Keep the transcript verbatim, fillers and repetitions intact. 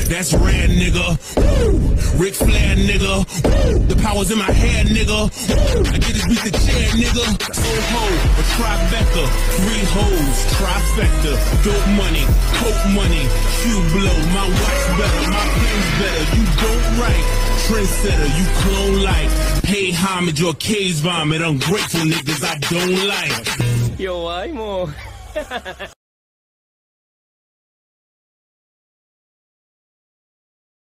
That's rare, nigga. Woo! Ric Flair, nigga. Woo! The power's in my head, nigga. Woo! I get this beat the chair, nigga. So-ho, a trifecta. Three hoes, trifecta. Dope money, coke money. Shoe blow, my watch better, my pen's better. You don't write. Trendsetter, you clone like. Pay homage or case vomit. Ungrateful niggas I don't like. Yo, ay mo.